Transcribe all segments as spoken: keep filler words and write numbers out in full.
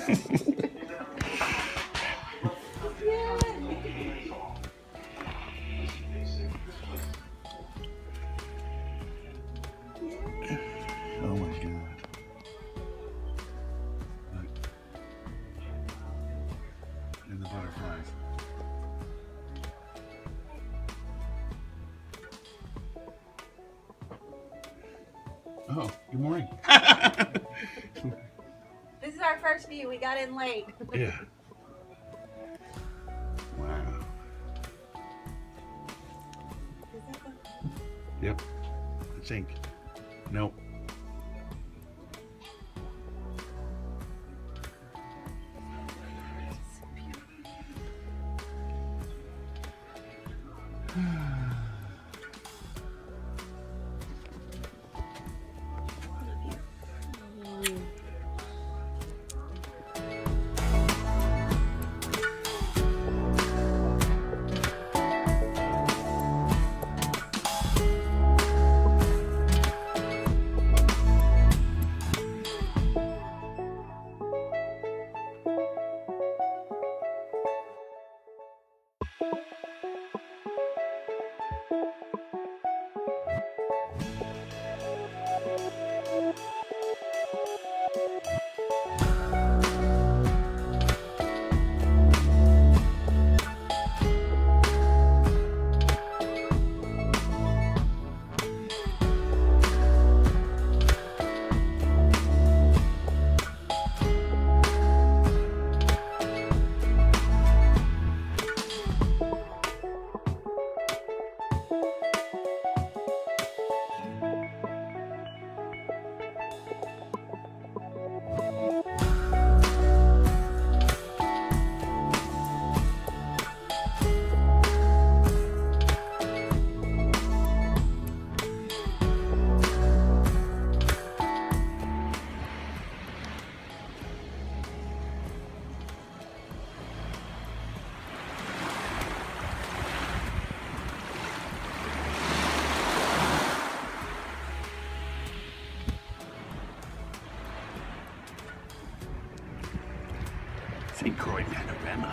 Oh my God. Look. And the butterflies. Oh, good morning. This is our first view. We got in late. Yeah. Wow. Is that the... Yep. I think. Nope. Saint Croix, Alabama.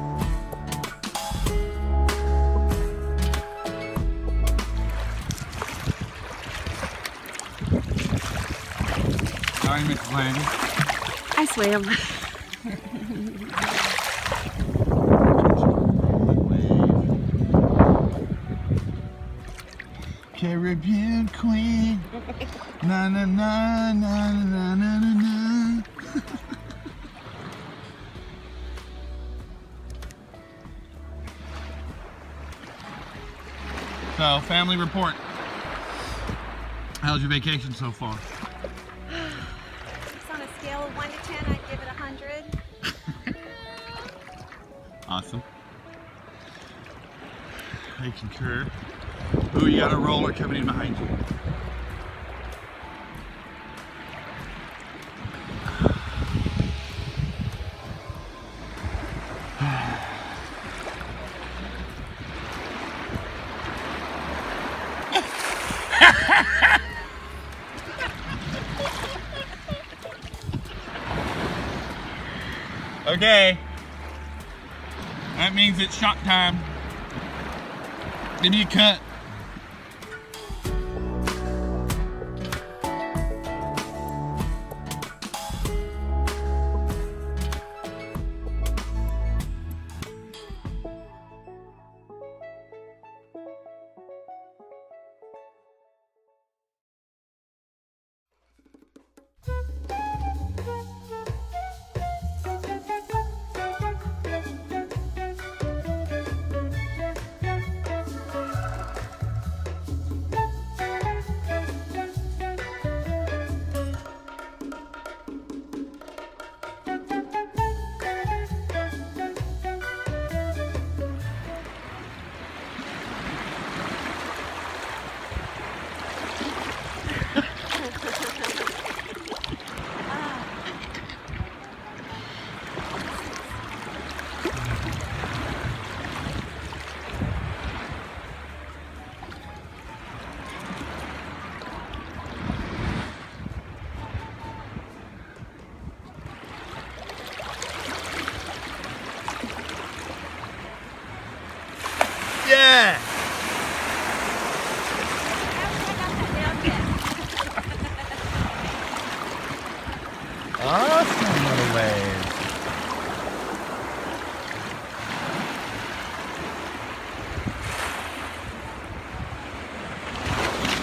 Sorry, Miss Lang. I swam. Caribbean Queen. Na na na na na na na na. So, family report. How's your vacation so far? It's on a scale of one to ten, I'd give it a hundred. Awesome. I concur. Ooh, you got a roller coming in behind you. Okay, that means it's shot time. Give me a cut.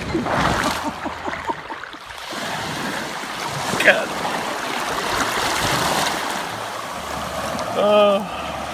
God. Oh.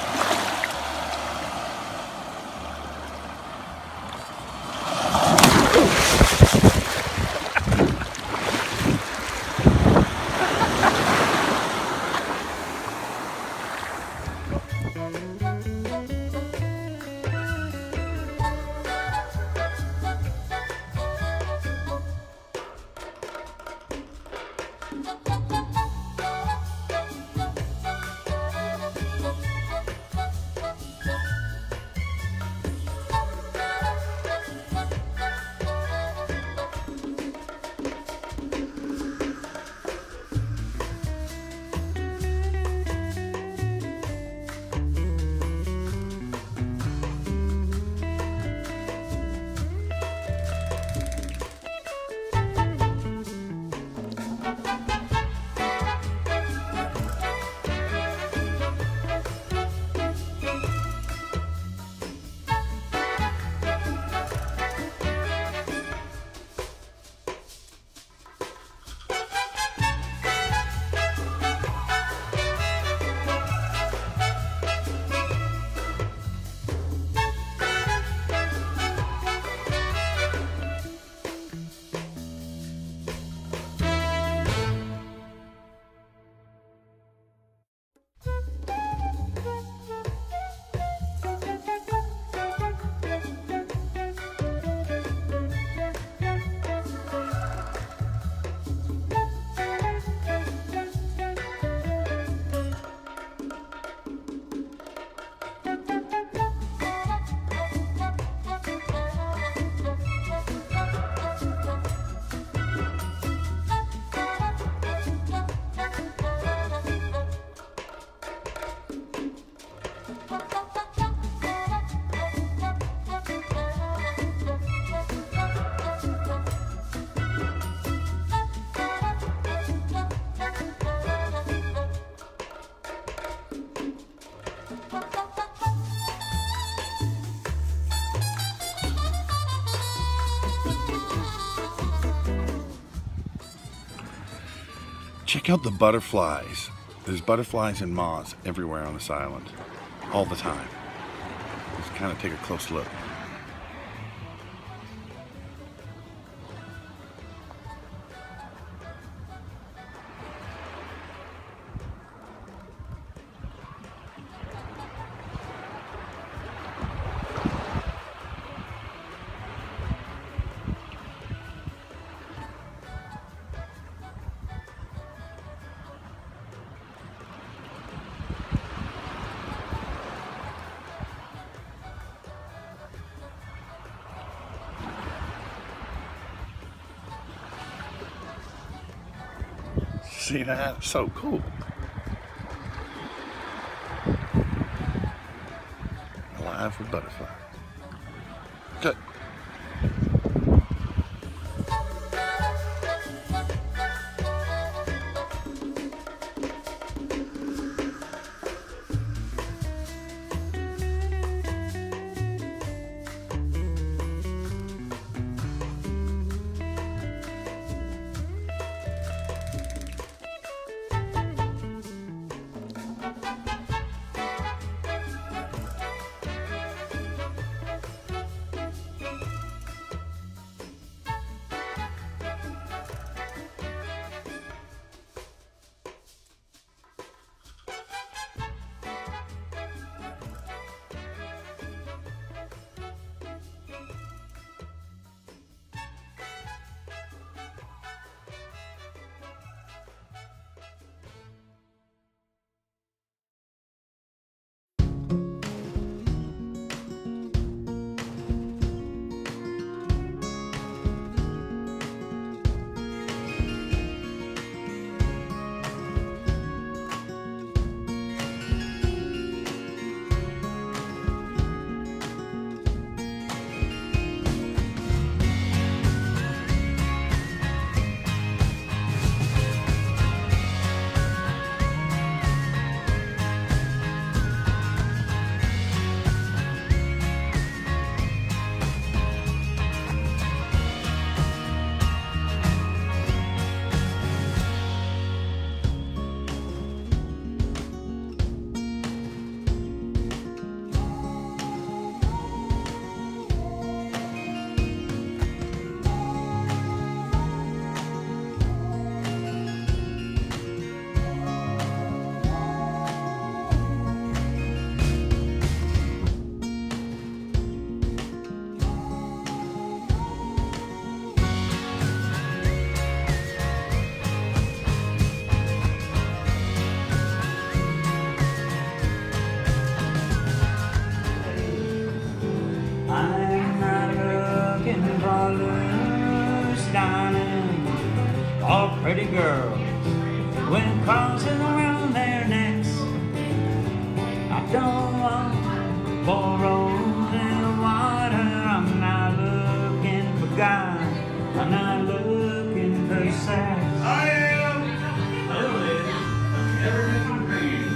Check out the butterflies. There's butterflies and moths everywhere on this island, all the time. Let's kind of take a close look. See that? So cool. Alive with butterflies. Good. colors, darling, all pretty girls with crosses around their necks. I don't want for rose and water. I'm not looking for God, I'm not looking for sex. I am a living dream.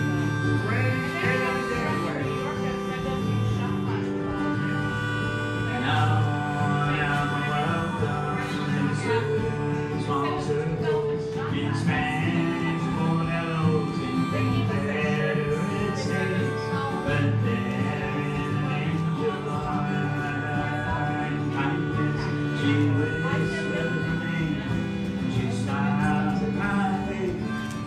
And I'm welcome in certain small circles, in Spanish for hellos, in Confederate states, but there is an angel in kindness. She whispers her name, she smiles at my face.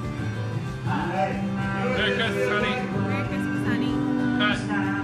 Merry Christmas, honey. Merry Christmas, honey. Cut.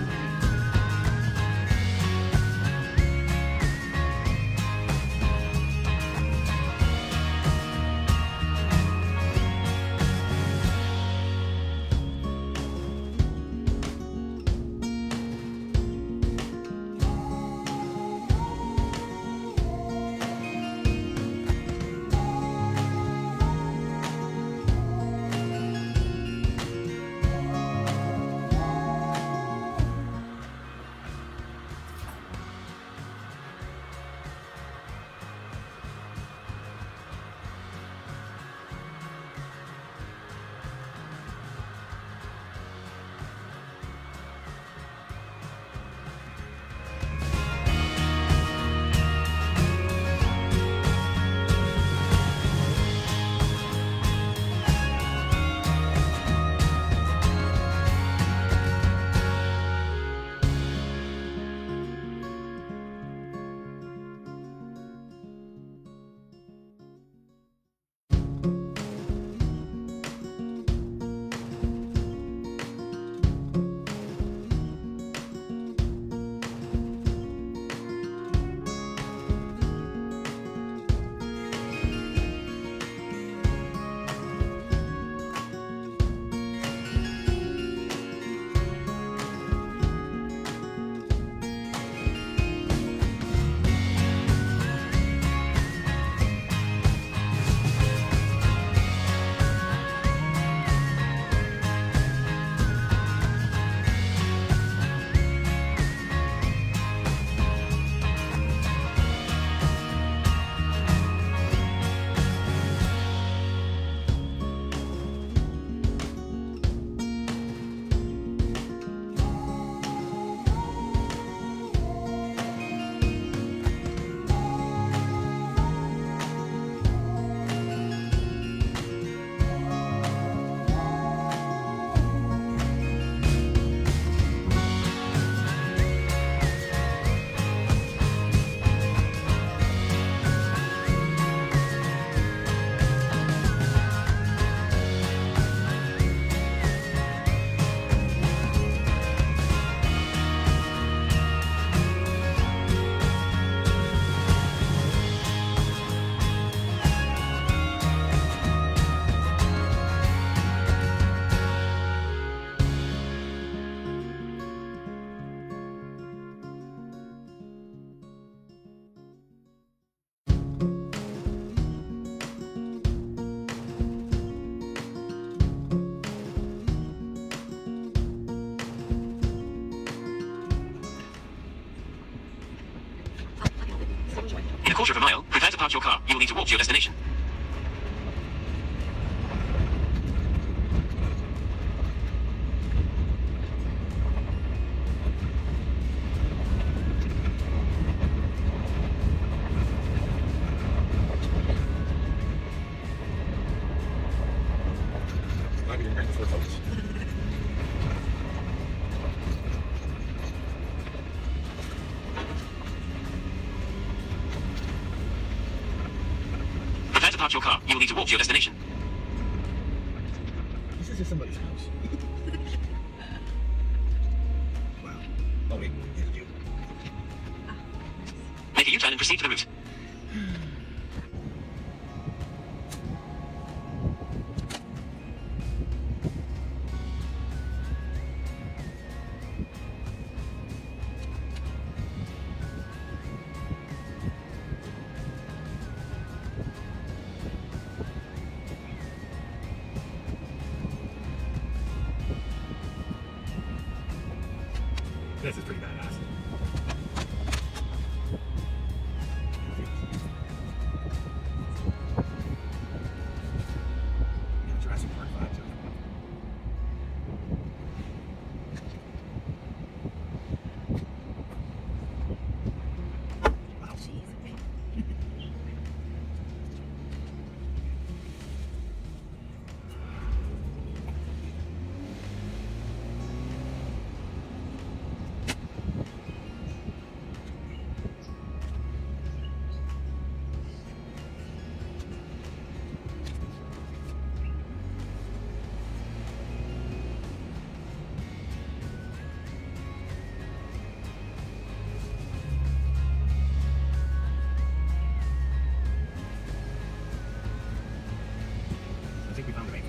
In a quarter of a mile, prepare to park your car. You will need to walk to your destination. Might be right before folks. Prepare to park your car. You will need to walk to your destination. This is just somebody's house. Wow. Oh wait, it's you. Make a U-turn and proceed to the route. This is pretty badass. Yeah, Jurassic Park vibe to it. I think we found the main one.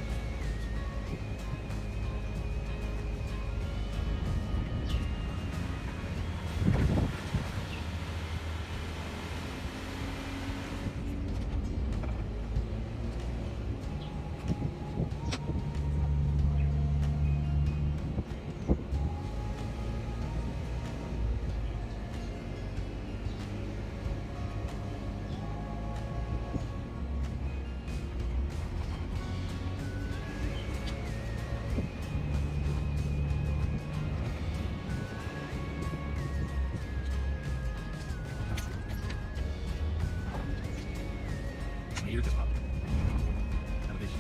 My ear just popped. Elevation.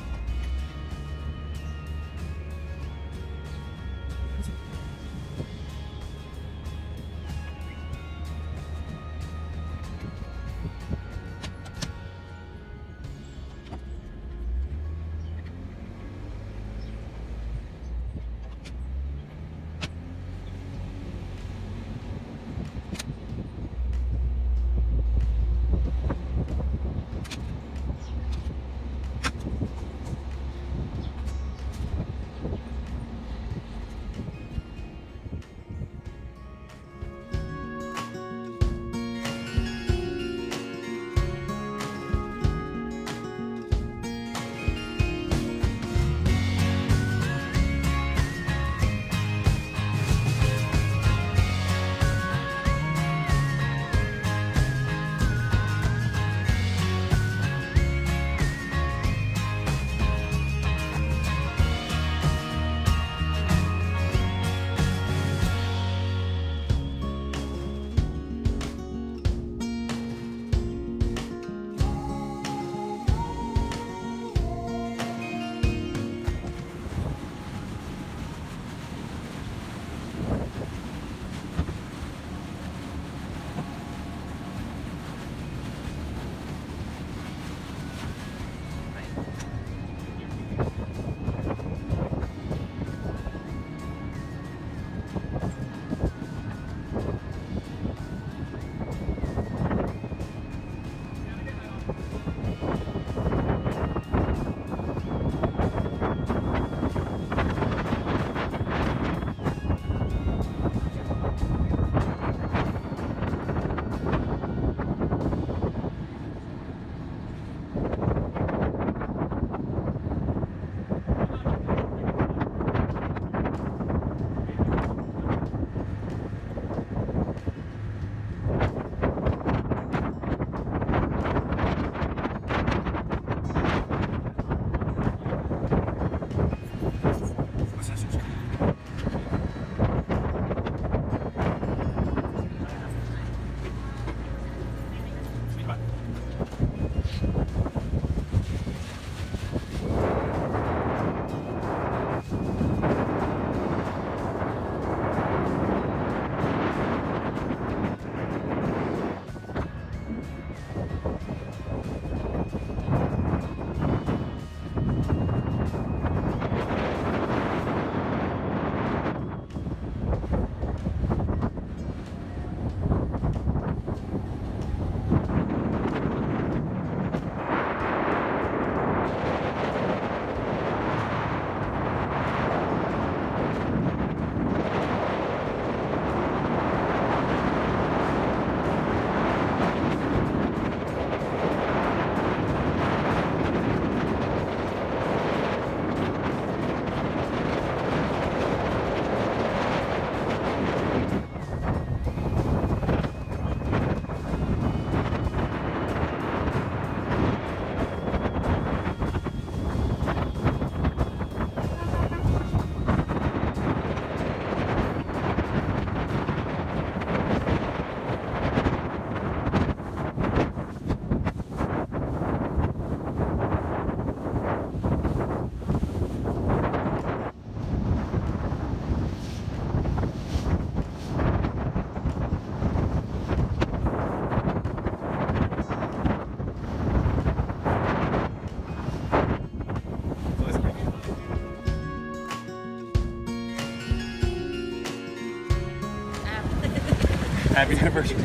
Happy anniversary.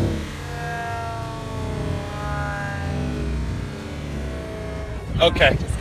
Okay.